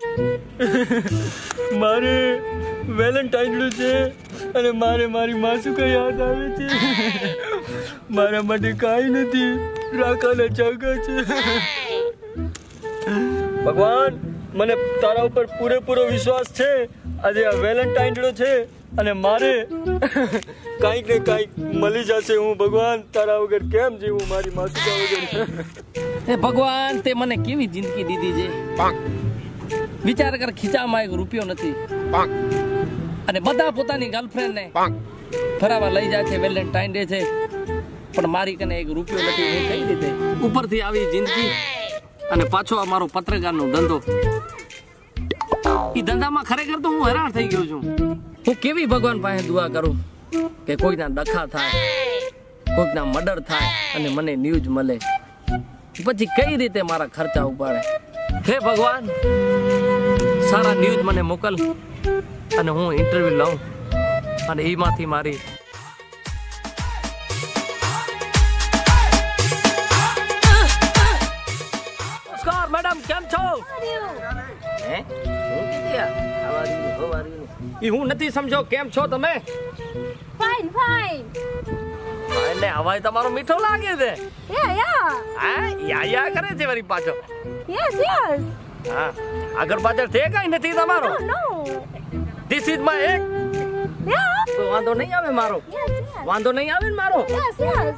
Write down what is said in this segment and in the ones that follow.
મારે Valentine day છે અને મારે મારી માસુકા યાદ આવે છે. મારા માટે કાંઈ નથી, રાખાના ચાકા છે. ભગવાન, મને તારા ઉપર પૂરેપૂરો વિશ્વાસ છે. આજે આ વેલેન્ટાઇન ડે છે અને મારે કાંઈક ને કાંઈક મળી જશે. હું ભગવાન તારા વગર કેમ જીવું, મારી માસુકા વગર. એ ભગવાન, તે મને કેવી જિંદગી દીધી છે. વિચાર કર, ખીચામાં એક રૂપિયો નથી અને બધા પોતાની ગર્લફ્રેન્ડ ને ફરાવા લઈ જાય છે. વેલેન્ટાઇન ડે છે પણ મારી કને એક રૂપિયો નથી. હું કઈ રીતે ઉપરથી આવી જિંદગી અને પાછો અમારો પત્રકારનો ધંધો. એ ધંધામાં ખરેખર તો હું હેરાન થઈ ગયો છું. હું કેવી ભગવાન પાસે દુઆ કરું કે કોઈના ડખા થાય, કોઈકના મર્ડર થાય અને મને ન્યૂઝ મળે. પછી કઈ રીતે મારા ખર્ચા ઉપાડે. હે ભગવાન, સારા ન્યૂઝ મને મોકલ અને હું ઇન્ટરવ્યુ લઉં અને એમાંથી મારી. નમસ્કાર મેડમ, કેમ છો? હું નથી સમજો, કેમ છો તમે? Fine fine. એટલે અવાજ તમારો મીઠો લાગે છે. યા યા કરે છે વળી પાછો. Yes yes. હા, આગળ પાછળ છે કઈ નથી તમારો? નો. ધીસ ઇઝ માય એક. યા. તો વાંધો નહીં આવે મારો. Yes yes. વાંધો નહીં આવે ને મારો. Yes yes.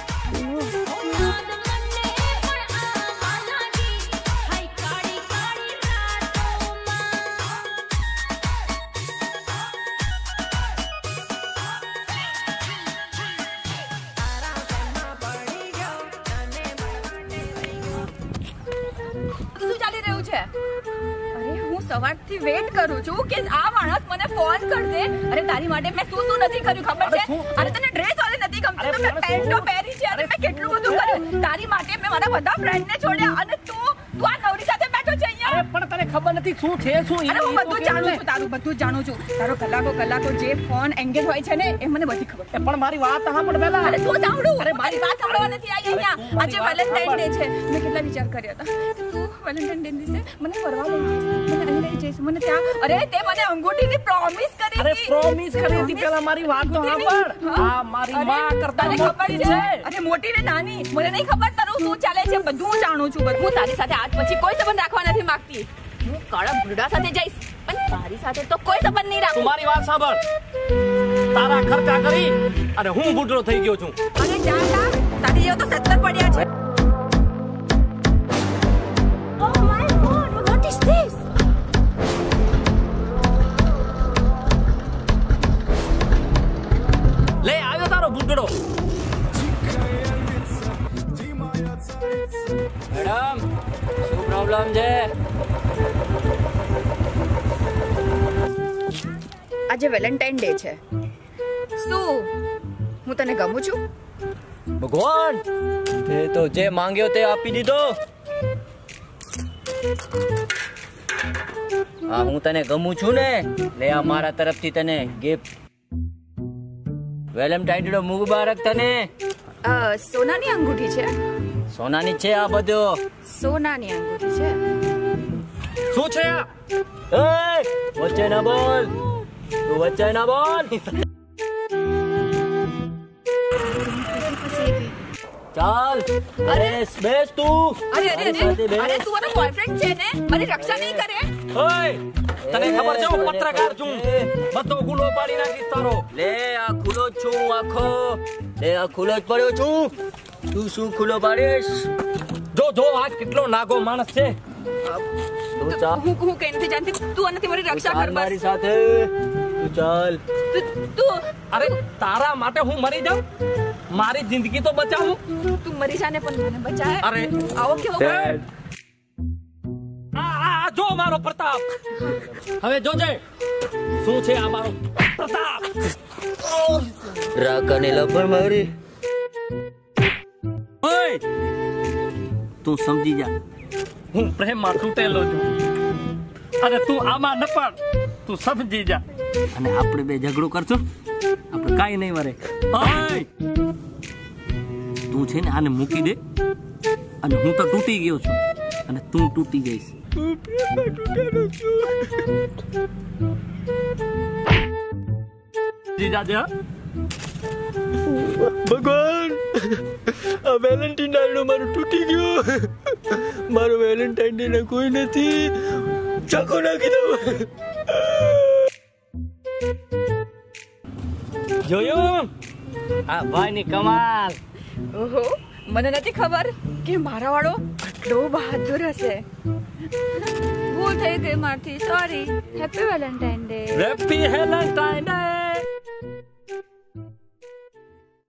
સવારથી વેટ કરું છું કે આ માણસ મને ફોન કરશે. અરે તારી માટે મેં શું નથી કર્યું ખબર છે? અરે તને ડ્રેસ વાળી નથી ગમતી તો મેં પેન્ટો પહેરી છે. અરે મેં કેટલું બધું કર્યું તારી માટે. મેં મારા બધા ફ્રેન્ડને છોડ્યા અને તું આ નવરી સાથે બેઠો છે અહીંયા. અરે પણ તને ખબર નથી શું છે શું? અરે હું બધું જાણું છું, તારું બધું જાણું છું. તારો કલાકો જે ફોન એંગેજ હોય છે ને એ મને બધી ખબર છે. પણ મારી વાત સાંભળ પહેલા. અરે શું સાંભળું? અરે મારી વાત સાંભળવા નથી આવી અહીંયા. આજે વેલેન્ટાઇન ડે છે. મેં કેટલા વિચાર કર્યા હતા. તું વેલેન્ટાઇન ડે દિવસે મને ફરવા લઈ મને અહીં લઈ જઈશ. મને ત્યાં અરે તે મને અંગૂઠીની પ્રોમિસ કરી અરે હતી. પ્રોમિસ કરી હતી. પહેલા મારી વાત તો સાંભળ. આ મારી માં કરતા મોટી છે. અરે મોટી ને નાની મને નહીં ખબર તારું શું ચાલે છે. બધું હું જાણું છું. બધું તારી સાથે આજ પછી કોઈ સંબંધ રાખવા નથી માંગતી. હું કાળા ભૂડા સાથે જઈશ પણ તારી સાથે તો કોઈ સંબંધ નહીં રાખું. મારી વાત સાંભળ. તારા ખર્ચા કરી અને હું બુઢો થઈ ગયો છું. અરે જા તારી જેવો તો 70 પડ્યા છે. Oh my god, what is this? લે આવ્યો તારો બુઢડો. મેડમ, શું પ્રોબ્લેમ છે? આજે વેલેન્ટાઇન ડે છે. શું હું તને ગમું છું? ભગવાન, તે તો જે માંગ્યો તે આપી દીધો. હા, હું તને ગમું છું ને, લે આ મારા તરફથી તને ગિફ્ટ. વેલેન્ટાઇન ડે મુબારક તને. સોનાની અંગૂઠી છે. સોનાની છે આ બધો. સોનાની અંગૂઠી છે. શું છે આ? એ વચ્ચે ના બોલ, તું વચ્ચે ના બોલ. ચાલ અરે બેસ તું. અરે તું મારો બોયફ્રેન્ડ છે ને, મારી રક્ષા નહીં કરે. ઓય, તને ખબર છે હું પત્રકાર છું. બધો ખુલ્લો પાડી નાખીશ તારો. લે આ ખુલ્લો જ છું આખો. લે આ ખુલ્લો જ પડ્યો છું. તું શું ખુલ્લો પાડીશ? જો આ કેટલો નાગો માણસ છે. તું ચાલ. હું કઈ નથી જાણતી. તું આનાથી મારી રક્ષા કર બસ. મારી સાથે તું ચાલ. તું અરે તારા માટે હું મરી જાઉં? મારી જિંદગી તો બચાવું. તું મરી જાને પણ મને બચાય. અરે આવો કેવો આ જો મારો પ્રતાપ. હવે જોજે શું છે આ મારો પ્રતાપ. રાકાને લપડ મારી. ઓય, તું સમજી જા, હું પ્રેમમાં તૂટેલો છું અને તું આમાં ન પડ. તું સમજી જા. અને આપણે બે ઝઘડો કરશું, આપણે કાઈ નહીં મરે. ઓય, તું છે ને આને મૂકી દે અને હું તો તૂટી ગયો છું. અને તું તૂટી જઈશ. હું પ્રેમમાં તૂટેલો છું. જીજાજી, ભગવાન આ વેલેન્ટાઇન ડાયનો મારું તૂટી ગયો. મારો વેલેન્ટાઇન ડે ના કોઈ નથી. ચાકો નાખી દઉં. જોયું આ ભાઈની કમાલ. ઓહો, મને નથી ખબર કે મારા વાળો આટલો બહાદુર હશે. ભૂલ થઈ ગઈ મારથી, sorry. Happy Valentine day. Happy Valentine day.